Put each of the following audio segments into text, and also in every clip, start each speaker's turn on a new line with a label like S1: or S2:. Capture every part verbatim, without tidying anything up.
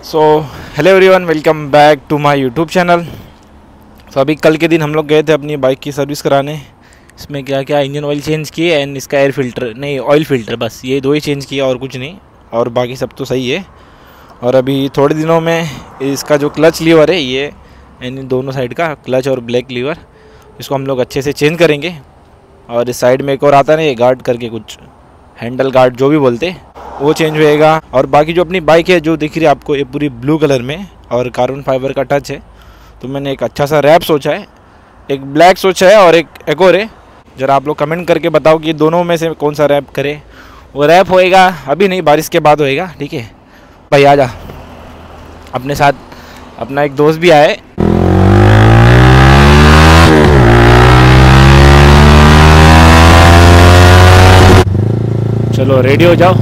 S1: So hello everyone, welcome back to my YouTube channel. So अभी कल के दिन हम लोग गए थे अपनी बाइक की सर्विस कराने। इसमें क्या क्या इंजन ऑयल चेंज किए एंड इसका एयर फिल्टर नहीं ऑयल फिल्टर, बस ये दो ही चेंज किया और कुछ नहीं, और बाकी सब तो सही है। और अभी थोड़े दिनों में इसका जो क्लच लीवर है ये एंड दोनों साइड का क्लच और ब्लैक लीवर, इसको हम लोग अच्छे से चेंज करेंगे। और इस साइड में एक और आता है ना, ये गार्ड करके कुछ, हैंडल गार्ड जो भी बोलते, वो चेंज होएगा। और बाकी जो अपनी बाइक है जो दिख रही है आपको, ये पूरी ब्लू कलर में और कार्बन फाइबर का टच है। तो मैंने एक अच्छा सा रैप सोचा है, एक ब्लैक सोचा है और एक एक और है। ज़रा आप लोग कमेंट करके बताओ कि दोनों में से कौन सा रैप करे। वो रैप होएगा अभी नहीं, बारिश के बाद होएगा, ठीक है भाई। आ जा, अपने साथ अपना एक दोस्त भी आया है। चलो रेडी हो जाओ।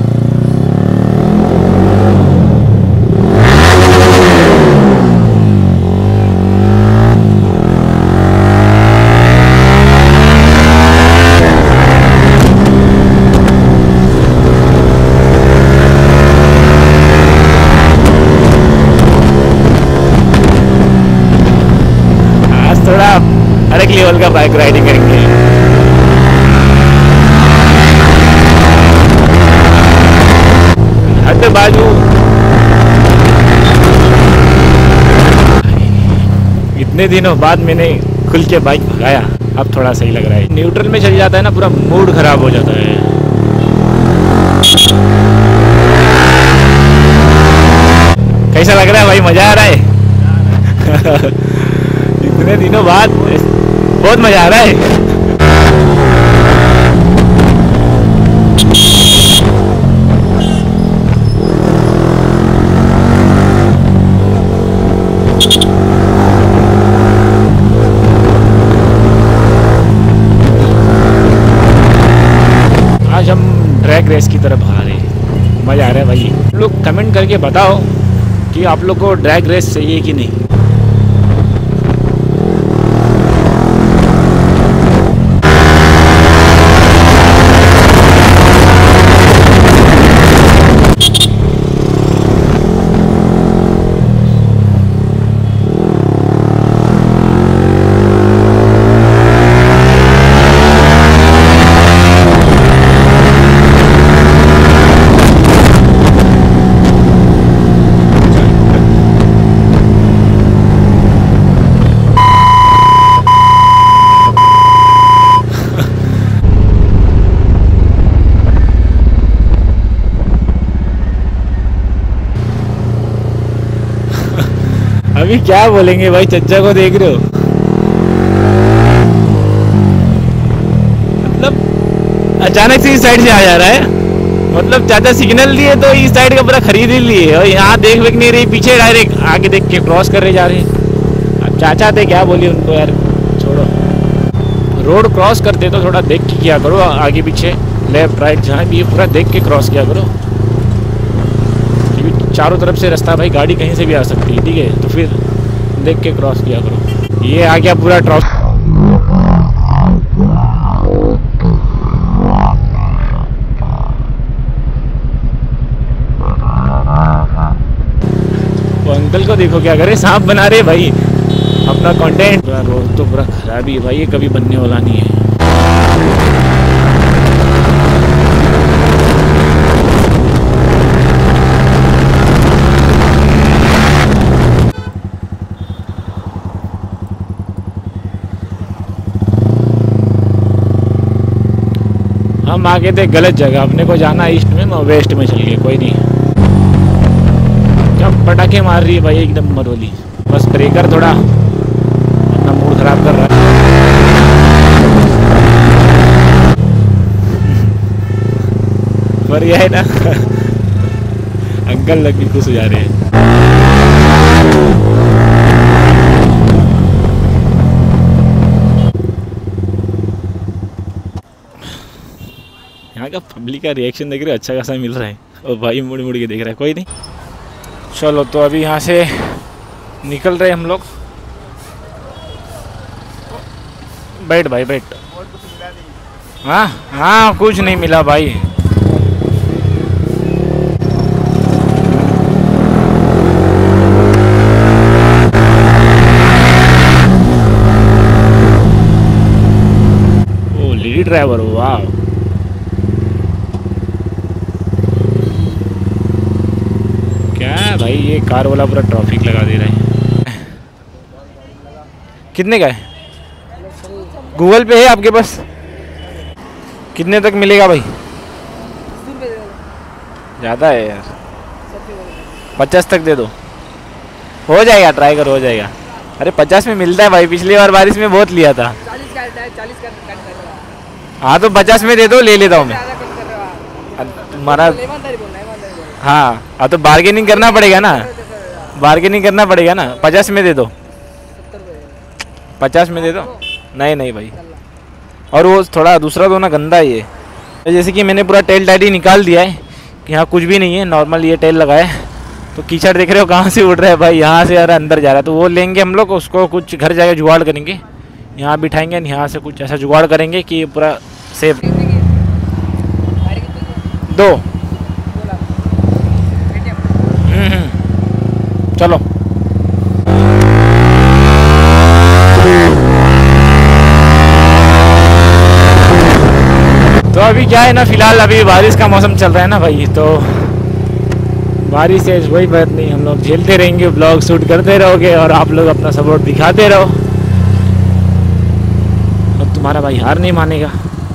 S1: आज थोड़ा अलग लेवल का बाइक राइडिंग करेंगे। हद बाजू इतने दिनों बाद मैंने खुल के बाइक भगाया, अब थोड़ा सही लग रहा है। न्यूट्रल में चल जाता है ना, पूरा मूड खराब हो जाता है। कैसा लग रहा है भाई? मजा आ रहा है? इतने दिनों बाद बहुत मजा आ रहा है। आज हम ड्रैग रेस की तरफ आ रहे हैं, मज़ा आ रहा है भाई। लोग कमेंट करके बताओ कि आप लोग को ड्रैग रेस चाहिए कि नहीं। अभी क्या बोलेंगे भाई, चच्चा को देख रहे हो? मतलब अचानक से इस साइड से आ जा रहा है। मतलब चाचा सिग्नल दिए तो इस साइड का पूरा खरीद ही लिए, और यहाँ देख वेख नहीं रही, पीछे डायरेक्ट आगे देख के क्रॉस कर रहे जा रहे हैं। अब चाचा थे, क्या बोलिए उनको यार, छोड़ो। रोड क्रॉस करते तो थोड़ा देख के किया करो, आगे पीछे लेफ्ट राइट जहाँ भी पूरा देख के क्रॉस किया करो। चारों तरफ से रास्ता भाई, गाड़ी कहीं से भी आ सकती है, ठीक है? तो फिर देख के क्रॉस किया करो। ये आ गया पूरा ट्रॉस। वो अंकल को देखो क्या करे, सांप बना रहे भाई अपना कंटेंट। रोड तो पूरा खराब ही है भाई, ये कभी बनने वाला नहीं है। हम आगे थे गलत जगह, अपने को जाना ईस्ट में, वेस्ट में चल गए। कोई नहीं, क्या पटाखे मार रही है भाई एकदम मरोली। बस ब्रेकर थोड़ा अपना मूड खराब कर रहा है। पर यह है ना, अंकल लग भी खुश हो जा रहे हैं। यहाँ का पब्लिक का रिएक्शन देख रहे हो, अच्छा खासा मिल रहा है। और भाई मुड़ मुड़ के देख रहा है, कोई नहीं। चलो तो अभी यहाँ से निकल रहे हम लोग। बैठ भाई बैठ। हाँ हाँ कुछ नहीं मिला भाई। ड्राइवर, वाह। क्या है भाई, ये कार वाला पूरा ट्रैफिक लगा दे रहा है। कितने का है? गूगल पे है आपके पास? कितने तक मिलेगा भाई? ज़्यादा है यार, पचास तक दे दो। हो जाएगा, ट्राई करो, हो जाएगा। अरे पचास में मिलता है भाई, पिछली बार बारिश में बहुत लिया था।
S2: चालीस का है, चालीस का।
S1: हाँ तो पचास में दे दो, ले लेता हूँ मैं। तुम्हारा हाँ हाँ तो बार्गेनिंग करना पड़ेगा ना, बार्गेनिंग करना पड़ेगा ना। पचास में दे दो, पचास में दे दो। नहीं नहीं भाई, और वो थोड़ा दूसरा तो ना गंदा ही है। जैसे कि मैंने पूरा टेल टाइडी निकाल दिया है कि यहाँ कुछ भी नहीं है, नॉर्मल ये टेल लगा है। तो कीचड़ देख रहे हो कहाँ से उड़ रहा है भाई, यहाँ से यार अंदर जा रहा है। तो वो लेंगे हम लोग, उसको कुछ घर जाके जुगाड़ करेंगे, यहाँ बिठाएंगे, यहाँ से कुछ ऐसा जुगाड़ करेंगे कि पूरा सेफ। दो चलो। तो अभी क्या है ना, फिलहाल अभी बारिश का मौसम चल रहा है ना भाई, तो बारिश है, वही बात नहीं, हम लोग झेलते रहेंगे, ब्लॉग शूट करते रहोगे और आप लोग अपना सपोर्ट दिखाते रहो। अब तुम्हारा भाई हार नहीं मानेगा।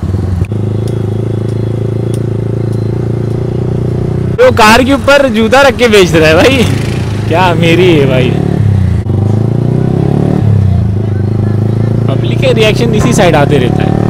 S1: तो कार के ऊपर जूता रख के बेच रहा है भाई, क्या मेरी है भाई। पब्लिक के रिएक्शन इसी साइड आते रहता है।